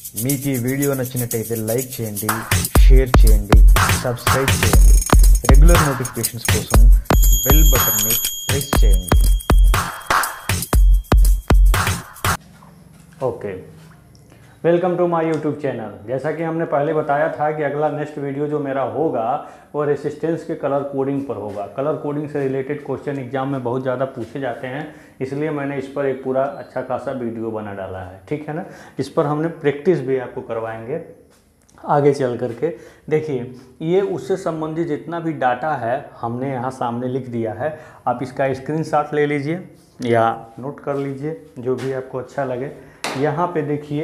మీకు ఈ వీడియో నచ్చినట్లయితే లైక్ చేయండి, షేర్ చేయండి, సబ్స్క్రైబ్ చేయండి. రెగ్యులర్ నోటిఫికేషన్స్ కోసం బెల్ బటన్ని ప్రెస్ చేయండి. Okay, welcome to my YouTube channel. जैसा कि हमने पहले बताया था कि अगला नेक्स्ट वीडियो जो मेरा होगा वो रेसिस्टेंस के कलर कोडिंग पर होगा। कलर कोडिंग से रिलेटेड क्वेश्चन एग्जाम में बहुत ज़्यादा पूछे जाते हैं, इसलिए मैंने इस पर एक पूरा अच्छा खासा वीडियो बना डाला है। ठीक है ना, इस पर हमने प्रैक्टिस भी आपको करवाएंगे आगे चल करके। देखिए, ये उससे संबंधित जितना भी डाटा है हमने यहाँ सामने लिख दिया है। आप इसका स्क्रीनशॉट ले लीजिए या नोट कर लीजिए, जो भी आपको अच्छा लगे। यहाँ पे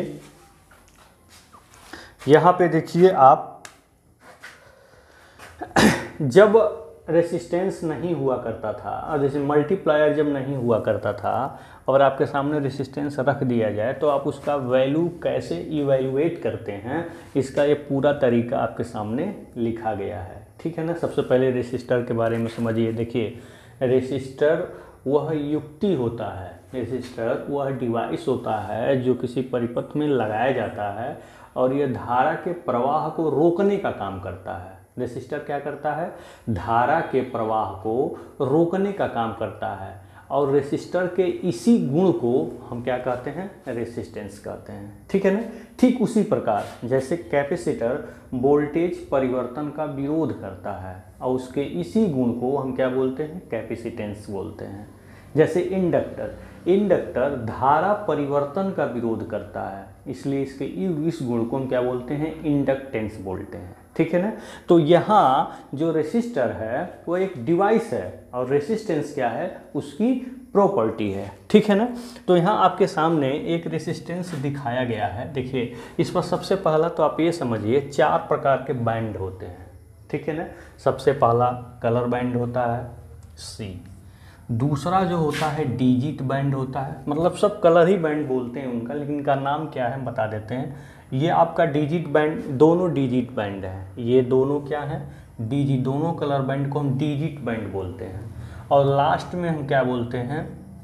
देखिए आप, जब रेसिस्टेंस नहीं हुआ करता था और जैसे मल्टीप्लायर जब नहीं हुआ करता था और आपके सामने रेसिस्टेंस रख दिया जाए तो आप उसका वैल्यू कैसे इवैल्यूएट करते हैं, इसका ये पूरा तरीका आपके सामने लिखा गया है। ठीक है ना। सबसे पहले रेसिस्टर के बारे में समझिए। देखिए, रेसिस्टर वह युक्ति होता है, रेसिस्टर वह डिवाइस होता है जो किसी परिपथ में लगाया जाता है और यह धारा के प्रवाह को रोकने का काम करता है। रेसिस्टर क्या करता है? धारा के प्रवाह को रोकने का काम करता है और रेसिस्टर के इसी गुण को हम क्या कहते हैं? रेसिस्टेंस कहते हैं। ठीक है ना। ठीक उसी प्रकार जैसे कैपेसिटर वोल्टेज परिवर्तन का विरोध करता है और उसके इसी गुण को हम क्या बोलते हैं? कैपेसिटेंस बोलते हैं। जैसे इंडक्टर धारा परिवर्तन का विरोध करता है, इसलिए इसके इस गुण को हम क्या बोलते हैं? इंडक्टेंस बोलते हैं। ठीक है ना। तो यहाँ जो रेसिस्टर है वो एक डिवाइस है और रेसिस्टेंस क्या है? उसकी प्रॉपर्टी है। ठीक है ना। तो यहाँ आपके सामने एक रेसिस्टेंस दिखाया गया है। देखिए, इस पर सबसे पहला तो आप ये समझिए 4 प्रकार के बैंड होते हैं। ठीक है ना। सबसे पहला कलर बैंड होता है C, दूसरा जो होता है डिजिट बैंड होता है, मतलब सब कलर ही बैंड बोलते हैं उनका, लेकिन इनका नाम क्या है हम बता देते हैं। ये आपका डिजिट बैंड, दोनों डिजिट बैंड है। ये दोनों क्या है? डिजिट, दोनों कलर बैंड को हम डिजिट बैंड बोलते हैं। और लास्ट में हम क्या बोलते हैं?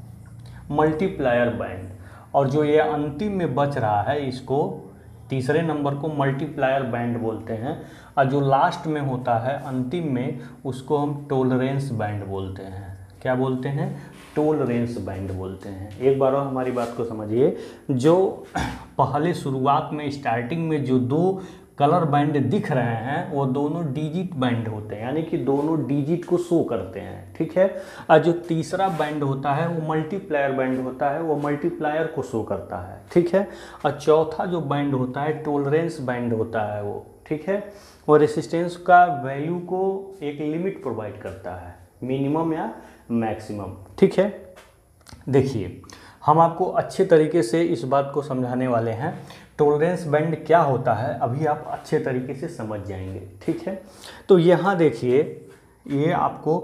Multiplier band. और जो ये अंतिम में बच रहा है, इसको तीसरे नंबर को मल्टीप्लायर बैंड बोलते हैं। और जो लास्ट में होता है अंतिम में, उसको हम टॉलरेंस बैंड बोलते हैं। क्या बोलते हैं? टॉलरेंस बैंड बोलते हैं। एक बार और हमारी बात को समझिए। जो पहले शुरुआत में स्टार्टिंग में जो 2 कलर बैंड दिख रहे हैं वो दोनों डिजिट बैंड होते हैं, यानी कि दोनों डिजिट को शो करते हैं। ठीक है। और जो तीसरा बैंड होता है वो मल्टीप्लायर बैंड होता है, वो मल्टीप्लायर को शो करता है। ठीक है। और चौथा जो बैंड होता है टॉलरेंस बैंड होता है वो, ठीक है, वो रेसिस्टेंस का वैल्यू को एक लिमिट प्रोवाइड करता है, मिनिमम या मैक्सिमम। ठीक है। देखिए, हम आपको अच्छे तरीके से इस बात को समझाने वाले हैं। टॉलरेंस बैंड क्या होता है अभी आप अच्छे तरीके से समझ जाएंगे। ठीक है। तो यहाँ देखिए, ये आपको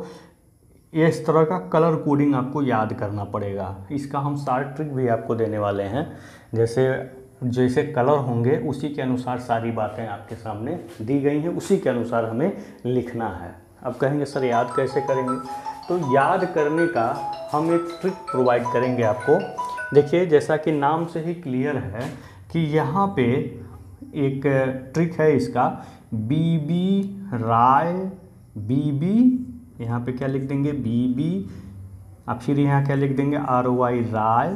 इस तरह का कलर कोडिंग आपको याद करना पड़ेगा। इसका हम शार्ट ट्रिक भी आपको देने वाले हैं। जैसे कलर होंगे उसी के अनुसार सारी बातें आपके सामने दी गई हैं, उसी के अनुसार हमें लिखना है। अब कहेंगे सर याद कैसे करेंगे? तो याद करने का हम एक ट्रिक प्रोवाइड करेंगे आपको। देखिए, जैसा कि नाम से ही क्लियर है कि यहाँ पे एक ट्रिक है इसका, बीबी राय, बीबी, यहाँ पे क्या लिख देंगे? बीबी, अब फिर यहाँ क्या लिख देंगे? RY राय।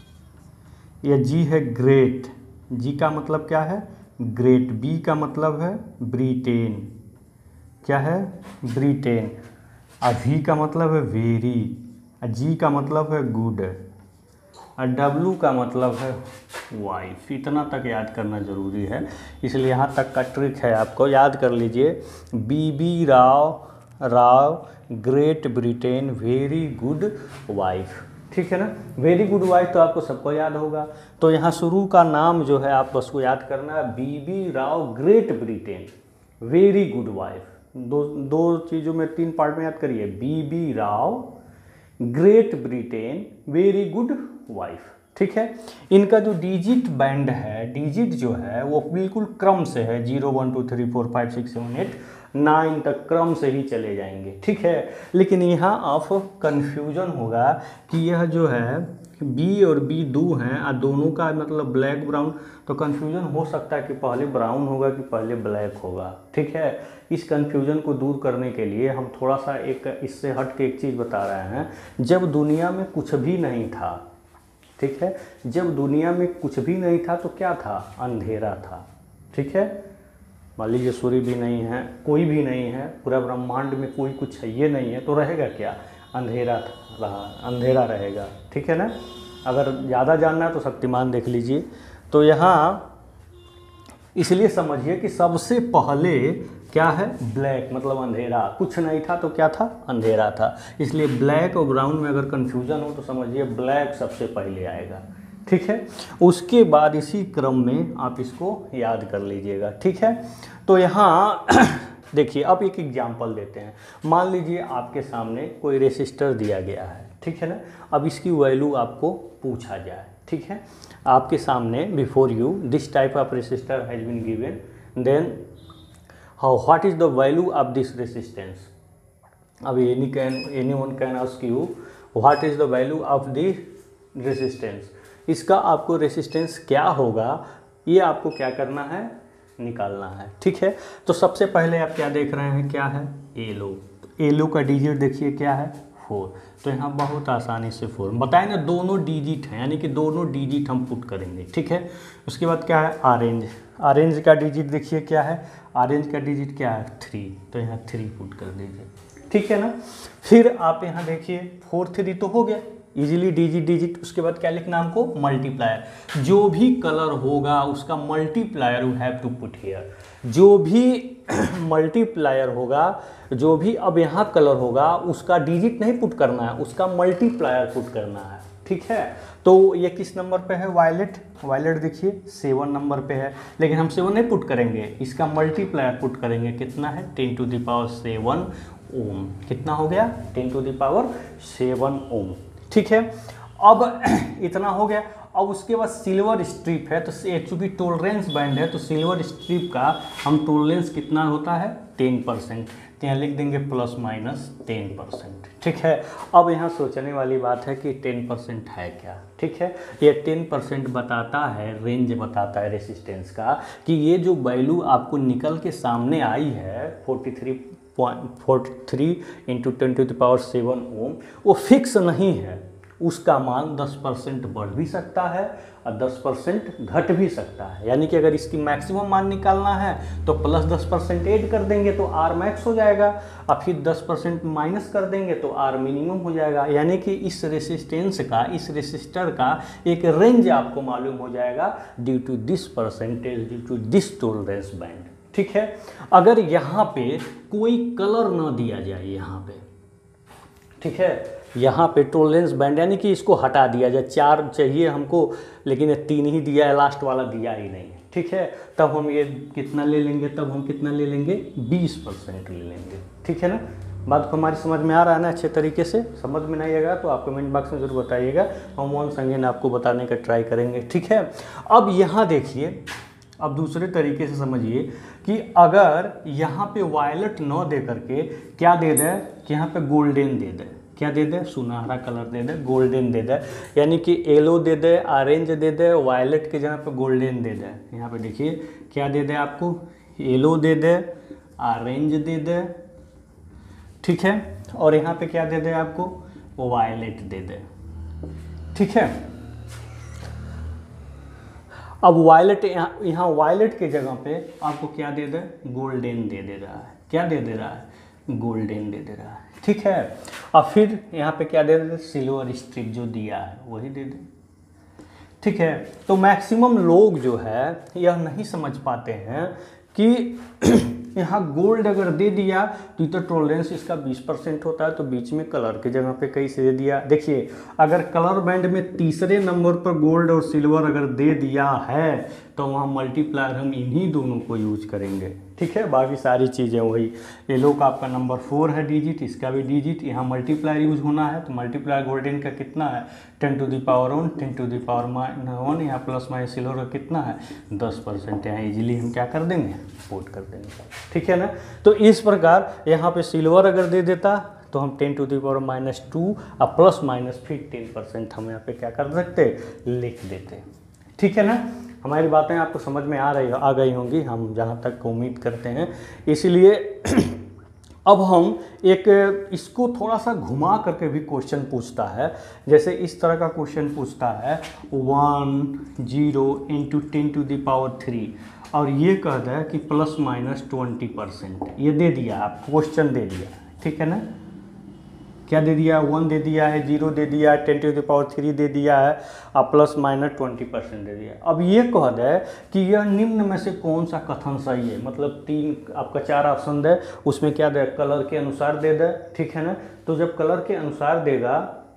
या जी है ग्रेट, जी का मतलब क्या है? ग्रेट। बी का मतलब है ब्रिटेन, क्या है? ब्रिटेन। वी का मतलब है वेरी, जी का मतलब है गुड, और डब्लू का मतलब है वाइफ। इतना तक याद करना ज़रूरी है, इसलिए यहाँ तक का ट्रिक है, आपको याद कर लीजिए। BB Rao, Great Britain, very good wife. ठीक है ना। वेरी गुड वाइफ तो आपको सबको याद होगा। तो यहाँ शुरू का नाम जो है आप उसको याद करना है, BB Rao Great Britain, very good wife. दो चीज़ों में 3 पार्ट में याद करिए, BB Rao, Great Britain, very good wife. ठीक है। इनका जो डिजिट बैंड है, डिजिट जो है वो बिल्कुल क्रम से है, 0 1 2 3 4 5 6 7 8 9 तक क्रम से ही चले जाएंगे। ठीक है। लेकिन यहाँ ऑफ कन्फ्यूजन होगा कि यह जो है बी और बी दो हैं और दोनों का मतलब ब्लैक ब्राउन, तो कन्फ्यूजन हो सकता है कि पहले ब्राउन होगा कि पहले ब्लैक होगा। ठीक है, इस कन्फ्यूजन को दूर करने के लिए हम थोड़ा सा एक इससे हट के एक चीज़ बता रहे हैं। जब दुनिया में कुछ भी नहीं था, ठीक है, जब दुनिया में कुछ भी नहीं था तो क्या था? अंधेरा था। ठीक है, मान लीजिए सूर्य भी नहीं है, कोई भी नहीं है, पूरा ब्रह्मांड में कोई कुछ है ये नहीं है, तो रहेगा क्या? अंधेरा रहा, अंधेरा रहेगा। ठीक है ना। अगर ज़्यादा जानना है तो शक्तिमान देख लीजिए। तो यहाँ इसलिए समझिए कि सबसे पहले क्या है? ब्लैक, मतलब अंधेरा। कुछ नहीं था तो क्या था? अंधेरा था। इसलिए ब्लैक और ब्राउन में अगर कन्फ्यूज़न हो तो समझिए ब्लैक सबसे पहले आएगा। ठीक है, उसके बाद इसी क्रम में आप इसको याद कर लीजिएगा। ठीक है, तो यहाँ देखिए अब एक एग्जांपल देते हैं। मान लीजिए आपके सामने कोई रेसिस्टर दिया गया है, ठीक है ना। अब इसकी वैल्यू आपको पूछा जाए, ठीक है, आपके सामने before you this type of resistor has been given, then how what is the value of this resistance. अब anyone can ask you what is the value of this resistance. इसका आपको रेसिस्टेंस क्या होगा ये आपको क्या करना है? निकालना है। ठीक है, तो सबसे पहले आप क्या देख रहे हैं? क्या है? एलो। एलो का डिजिट देखिए क्या है? 4। तो यहाँ बहुत आसानी से 4 बताए ना, दोनों डिजिट हैं, यानी कि दोनों डिजिट हम पुट करेंगे। ठीक है, उसके बाद क्या है? ऑरेंज। ऑरेंज का डिजिट देखिए क्या है? ऑरेंज का डिजिट क्या है? 3। तो यहाँ 3 पुट कर दीजिए। ठीक है ना। फिर आप यहाँ देखिए 4 3 तो हो गया इजीली डिजिट। उसके बाद क्या लिखना हमको? मल्टीप्लायर। जो भी कलर होगा उसका multiplier you have to put here. जो भी मल्टीप्लायर होगा, जो भी अब यहाँ कलर होगा उसका डिजिट नहीं पुट करना है, उसका मल्टीप्लायर पुट करना है। ठीक है, तो ये किस नंबर पे है? वायलेट। वायलेट देखिए 7 नंबर पे है, लेकिन हम 7 नहीं पुट करेंगे, इसका मल्टीप्लायर पुट करेंगे। कितना है? 10⁻7 ओम। कितना हो गया? 10⁻7 ओम। ठीक है, अब इतना हो गया। अब उसके बाद सिल्वर स्ट्रिप है, तो चूँकि टोलरेंस बैंड है तो सिल्वर स्ट्रिप का हम टोलरेंस कितना होता है? 10%। तो यहाँ लिख देंगे ±10%। ठीक है, अब यहाँ सोचने वाली बात है कि 10% है क्या? ठीक है, ये 10% बताता है, रेंज बताता है रेसिस्टेंस का, कि ये जो वैल्यू आपको निकल के सामने आई है 43 × 10⁻7 ओम, वो फिक्स नहीं है। उसका मान 10% बढ़ भी सकता है और 10% घट भी सकता है। यानी कि अगर इसकी मैक्सिमम मान निकालना है तो प्लस 10% ऐड कर देंगे तो आर मैक्स हो जाएगा, और फिर 10% माइनस कर देंगे तो आर मिनिमम हो जाएगा। यानी कि इस रेसिस्टेंस का, इस रेसिस्टर का एक रेंज आपको मालूम हो जाएगा due to this percentage, due to this tolerance band. ठीक है, अगर यहाँ पे कोई कलर न दिया जाए यहाँ पे, ठीक है, यहाँ पे टोलरेंस बैंड यानी कि इसको हटा दिया जाए, 4 चाहिए हमको लेकिन ये 3 ही दिया है, लास्ट वाला दिया ही नहीं। ठीक है, तब हम ये कितना ले लेंगे? तब हम कितना ले लेंगे? 20% ले लेंगे। ठीक है ना। बात को हमारी समझ में आ रहा है ना अच्छे तरीके से? समझ में नहीं आएगा तो आप कमेंट बॉक्स में ज़रूर बताइएगा, हम वंस अगेन आपको बताने का ट्राई करेंगे। ठीक है, अब यहाँ देखिए, अब दूसरे तरीके से समझिए कि अगर यहाँ पे वायलेट न दे करके क्या दे दे कि यहाँ पे गोल्डन दे दे, क्या दे दे? सुनहरा कलर दे दे, गोल्डन दे दे, यानी कि येलो दे दे, ऑरेंज दे दे, वायलेट के जगह पे गोल्डन दे दे। यहाँ पे देखिए क्या दे दे आपको? येलो दे दे, ऑरेंज दे दे, ठीक है, और यहाँ पे क्या दे दे आपको? वायलेट दे दे। ठीक है, अब वायलेट यहाँ वायलेट के जगह पे आपको क्या दे दे? गोल्डन दे रहा है। क्या दे रहा है? गोल्डन दे रहा है। ठीक है, और फिर यहाँ पे क्या दे दे? सिल्वर स्ट्रिप जो दिया है वही दे दे। ठीक है, तो मैक्सिमम लोग जो है यह नहीं समझ पाते हैं कि यहाँ गोल्ड अगर दे दिया तो इधर टॉलरेंस इसका 20% होता है, तो बीच में कलर के जगह पे कैसे दे दिया? देखिए, अगर कलर बैंड में तीसरे नंबर पर गोल्ड और सिल्वर अगर दे दिया है तो वहाँ मल्टीप्लायर हम इन्हीं दोनों को यूज करेंगे। ठीक है, बाकी सारी चीज़ें वही। येलो का आपका नंबर 4 है डिजिट, इसका भी डिजिट, यहाँ मल्टीप्लायर यूज होना है, तो मल्टीप्लायर गोल्डन का कितना है? 10⁻1, 10⁻1, यहाँ प्लस माइनस सिल्वर का कितना है? 10%। यहाँ इजीली हम क्या कर देंगे? पुट कर देंगे। ठीक है ना। तो इस प्रकार यहाँ पे सिल्वर अगर दे देता तो हम 10⁻² और प्लस माइनस फिर 10% हम यहाँ पे क्या कर सकते, लिख देते। ठीक है ना, हमारी बातें आपको समझ में आ गई होंगी, हम जहाँ तक उम्मीद करते हैं। इसलिए अब हम एक इसको थोड़ा सा घुमा करके भी क्वेश्चन पूछता है। जैसे इस तरह का क्वेश्चन पूछता है 1 0 × 10⁻³ और ये कहता है कि प्लस माइनस 20%। ये दे दिया, आप क्वेश्चन दे दिया, ठीक है ना, क्या दे दिया, 1 दे दिया है, 0 दे दिया है, 10⁻³ दे दिया है और प्लस माइनस 20% दे दिया। अब ये कह दे कि यह निम्न में से कौन सा कथन सही है, मतलब 3 आपका 4 ऑप्शन दे, उसमें क्या दे, कलर के अनुसार दे दे, ठीक है ना। तो जब कलर के अनुसार देगा,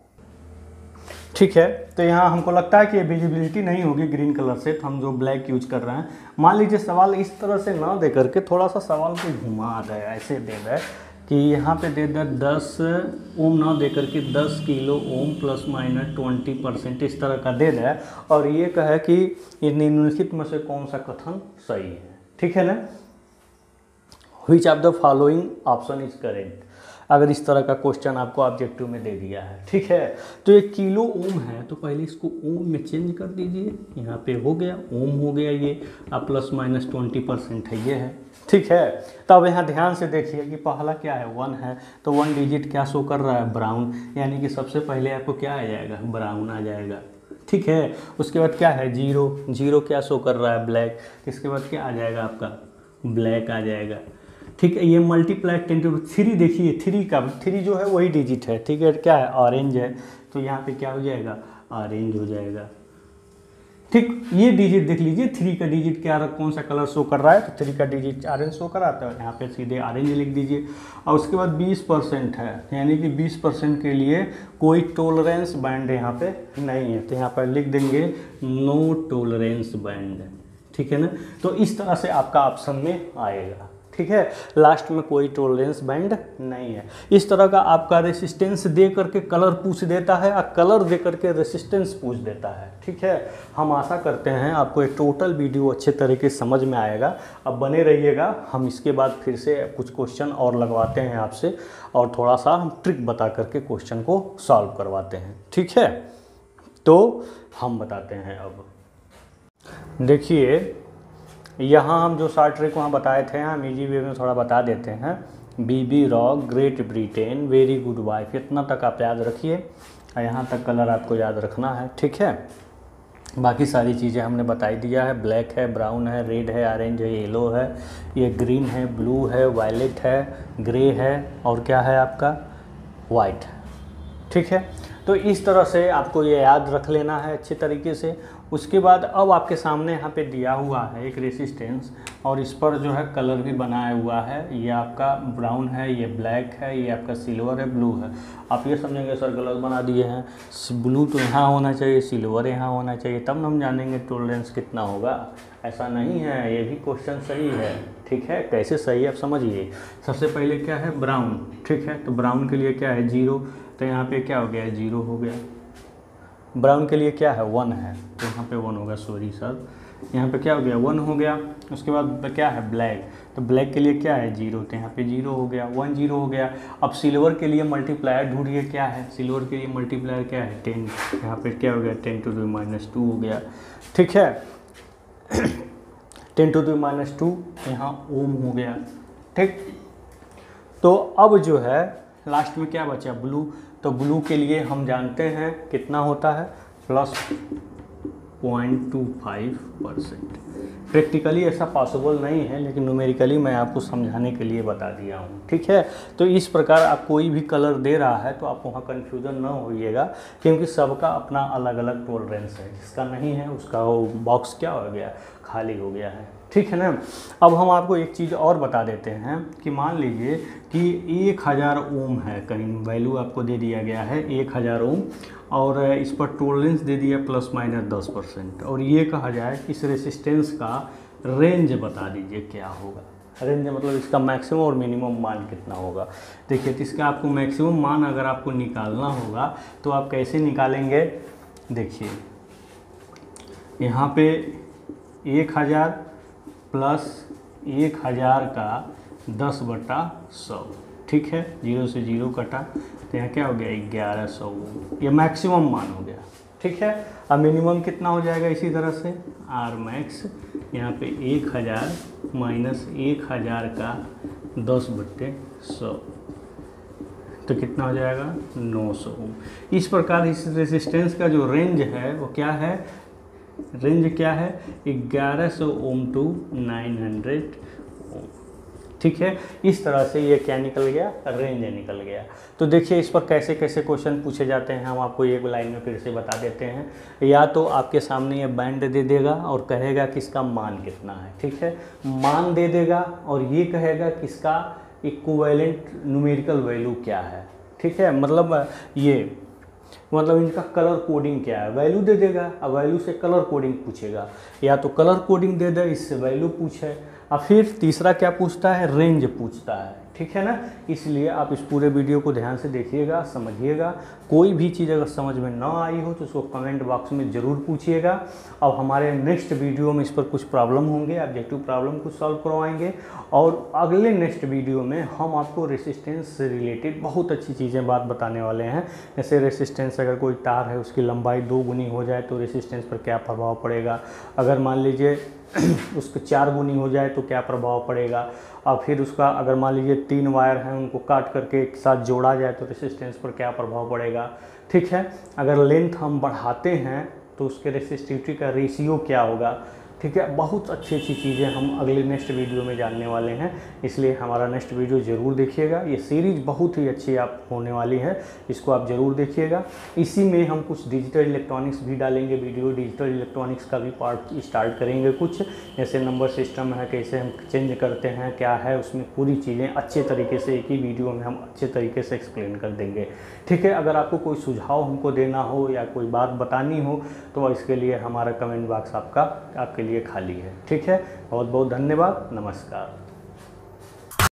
ठीक है, तो यहाँ हमको लगता है कि ये विजिबिलिटी नहीं होगी ग्रीन कलर से, तो हम जो ब्लैक यूज कर रहे हैं। मान लीजिए सवाल इस तरह से ना दे करके थोड़ा सा सवाल को घुमा दे, ऐसे दे दे कि यहाँ पे दे दे 10 ओम ना दे करके 10 किलो ओम प्लस माइनस 20% इस तरह का दे दे, और ये कहे कि ये निम्नलिखित में से कौन सा कथन सही है, ठीक है ना, which of the following option is correct. अगर इस तरह का क्वेश्चन आपको ऑब्जेक्टिव में दे दिया है, ठीक है, तो ये किलो ओम है तो पहले इसको ओम में चेंज कर दीजिए, यहाँ पे हो गया ओम हो गया ये, अब प्लस माइनस 20% है, ये है, ठीक है। तब यहाँ ध्यान से देखिए कि पहला क्या है, 1 है, तो 1 डिजिट क्या शो कर रहा है, ब्राउन, यानी कि सबसे पहले आपको क्या आ जाएगा, ब्राउन आ जाएगा, ठीक है। उसके बाद क्या है, 0 क्या शो कर रहा है, ब्लैक, इसके बाद क्या आ जाएगा आपका, ब्लैक आ जाएगा, ठीक है। ये मल्टीप्लाई 10⁻³ देखिए, 3 जो है वही डिजिट है, ठीक है, क्या है, ऑरेंज है, तो यहाँ पे क्या हो जाएगा, ऑरेंज हो जाएगा, ठीक। ये डिजिट देख लीजिए, 3 का डिजिट क्या, कौन सा कलर शो कर रहा है, तो 3 का डिजिट ऑरेंज शो कराता है, यहाँ पे सीधे ऑरेंज लिख दीजिए। और उसके बाद 20% है, यानी कि 20% के लिए कोई टॉलरेंस बैंड यहाँ पे नहीं है, तो यहाँ पर लिख देंगे नो टॉलरेंस बैंड, ठीक है ना। तो इस तरह से आपका ऑप्शन में आएगा, ठीक है, लास्ट में कोई टॉलरेंस बैंड नहीं है। इस तरह का आपका रेसिस्टेंस दे करके कलर पूछ देता है और कलर दे करके रेसिस्टेंस पूछ देता है, ठीक है। हम आशा करते हैं आपको एक टोटल वीडियो अच्छे तरीके से समझ में आएगा। अब बने रहिएगा, हम इसके बाद फिर से कुछ क्वेश्चन और लगवाते हैं आपसे और थोड़ा सा हम ट्रिक बता करके क्वेश्चन को सॉल्व करवाते हैं, ठीक है। तो हम बताते हैं, अब देखिए यहाँ हम जो शॉर्ट ट्रिक वहाँ बताए थे, हम इजी वे में थोड़ा बता देते हैं। BB rock, Great Britain, very good wife, इतना तक आप याद रखिए और यहाँ तक कलर आपको याद रखना है, ठीक है। बाकी सारी चीज़ें हमने बताई दिया है, ब्लैक है, ब्राउन है, रेड है, ऑरेंज है, येलो है, ये ग्रीन है, ब्लू है, वायलेट है, ग्रे है और क्या है आपका, वाइट है, ठीक है। तो इस तरह से आपको ये याद रख लेना है अच्छे तरीके से। उसके बाद अब आपके सामने यहाँ पे दिया हुआ है एक रेसिस्टेंस और इस पर जो है कलर भी बनाया हुआ है, ये आपका ब्राउन है, ये ब्लैक है, ये आपका सिल्वर है, ब्लू है। आप ये समझेंगे सर कलर बना दिए हैं, ब्लू तो यहाँ होना चाहिए, सिल्वर यहाँ होना चाहिए, तब हम जानेंगे टॉलरेंस कितना होगा। ऐसा नहीं है, ये भी क्वेश्चन सही है, ठीक है। कैसे सही है आप समझिए। सबसे पहले क्या है, ब्राउन, ठीक है, तो ब्राउन के लिए क्या है, 0, तो यहाँ पे क्या हो गया, 0 हो गया। ब्राउन के लिए क्या है, 1 है, तो यहाँ पे 1 होगा, सॉरी सर, यहाँ पे क्या हो गया, 1 हो गया। उसके बाद क्या है, ब्लैक, तो ब्लैक के लिए क्या है, 0, तो यहाँ पे 0 हो गया, 1 0 हो गया। अब सिल्वर के लिए मल्टीप्लायर ढूंढिए, क्या है, सिल्वर के लिए मल्टीप्लायर क्या है, 10, यहाँ पे क्या हो गया, 10⁻² हो गया, ठीक है। 10⁻², यहाँ ओम हो गया, ठीक। तो अब जो है लास्ट में क्या बचा, ब्लू, तो ब्लू के लिए हम जानते हैं कितना होता है, प्लस 0.25%। प्रैक्टिकली ऐसा पॉसिबल नहीं है, लेकिन न्यूमेरिकली मैं आपको समझाने के लिए बता दिया हूँ, ठीक है। तो इस प्रकार आप कोई भी कलर दे रहा है तो आप वहाँ कन्फ्यूज़न ना होइएगा, क्योंकि सबका अपना अलग अलग टॉलरेंस है, जिसका नहीं है उसका वो बॉक्स क्या हो गया, खाली हो गया है, ठीक है ना। अब हम आपको एक चीज़ और बता देते हैं कि मान लीजिए कि 1000 ओम है, कहीं वैल्यू आपको दे दिया गया है 1000 ओम और इस पर टॉलरेंस दे दिया प्लस माइनस 10%, और ये कहा जाए कि इस रेसिस्टेंस का रेंज बता दीजिए क्या होगा। रेंज मतलब इसका मैक्सिमम और मिनिमम मान कितना होगा। देखिए, तो इसका आपको मैक्सिमम मान अगर आपको निकालना होगा तो आप कैसे निकालेंगे, देखिए यहाँ पे 1000 प्लस 1000 का 10/100, ठीक है, 0 से 0 कटा तो यहाँ क्या हो गया 1100 ओम, ये मैक्सिमम मान हो गया। ठीक है, अब मिनिमम कितना हो जाएगा इसी तरह से आर मैक्स यहाँ पे 1000 माइनस 1000 का 10/100 तो कितना हो जाएगा 900 ओम। इस प्रकार इस रेजिस्टेंस का जो रेंज है वो क्या है, रेंज क्या है 1100 ओम टू 900 ओम। ठीक है, इस तरह से ये क्या निकल गया, रेंज निकल गया। तो देखिए इस पर कैसे कैसे क्वेश्चन पूछे जाते हैं, हम आपको एक लाइन में फिर से बता देते हैं। या तो आपके सामने ये बैंड दे देगा और कहेगा कि इसका मान कितना है। ठीक है, मान दे देगा और ये कहेगा कि इसका इक्विवेलेंट न्यूमेरिकल वैल्यू क्या है। ठीक है, मतलब इनका कलर कोडिंग क्या है, वैल्यू दे देगा। अब वैल्यू से कलर कोडिंग पूछेगा, या तो कलर कोडिंग दे दे इससे वैल्यू पूछे, और फिर तीसरा क्या पूछता है, रेंज पूछता है। ठीक है ना, इसलिए आप इस पूरे वीडियो को ध्यान से देखिएगा, समझिएगा। कोई भी चीज़ अगर समझ में ना आई हो तो उसको कमेंट बॉक्स में ज़रूर पूछिएगा। और हमारे नेक्स्ट वीडियो में इस पर कुछ प्रॉब्लम होंगे, ऑब्जेक्टिव प्रॉब्लम को सॉल्व करवाएंगे। और अगले नेक्स्ट वीडियो में हम आपको रेसिस्टेंस से रिलेटेड बहुत अच्छी चीज़ें बात बताने वाले हैं। जैसे रेसिस्टेंस, अगर कोई तार है उसकी लंबाई 2 गुनी हो जाए तो रेसिस्टेंस पर क्या प्रभाव पड़ेगा, अगर मान लीजिए उसके 4 गुनी हो जाए तो क्या प्रभाव पड़ेगा, और फिर उसका अगर मान लीजिए 3 वायर हैं उनको काट करके एक साथ जोड़ा जाए तो रेसिस्टेंस पर क्या प्रभाव पड़ेगा। ठीक है, अगर लेंथ हम बढ़ाते हैं तो उसके रेसिस्टिविटी का रेशियो क्या होगा। ठीक है, बहुत अच्छी अच्छी चीज़ें हम अगले नेक्स्ट वीडियो में जानने वाले हैं, इसलिए हमारा नेक्स्ट वीडियो ज़रूर देखिएगा। ये सीरीज़ बहुत ही अच्छी आप होने वाली है, इसको आप ज़रूर देखिएगा। इसी में हम कुछ डिजिटल इलेक्ट्रॉनिक्स भी डालेंगे वीडियो, डिजिटल इलेक्ट्रॉनिक्स का भी पार्ट स्टार्ट करेंगे कुछ, जैसे नंबर सिस्टम है, कैसे हम चेंज करते हैं, क्या है उसमें, पूरी चीज़ें अच्छे तरीके से एक ही वीडियो में हम अच्छे तरीके से एक्सप्लेन कर देंगे। ठीक है, अगर आपको कोई सुझाव हमको देना हो या कोई बात बतानी हो तो इसके लिए हमारा कमेंट बॉक्स आपके लिए खाली है। ठीक है, बहुत बहुत धन्यवाद, नमस्कार।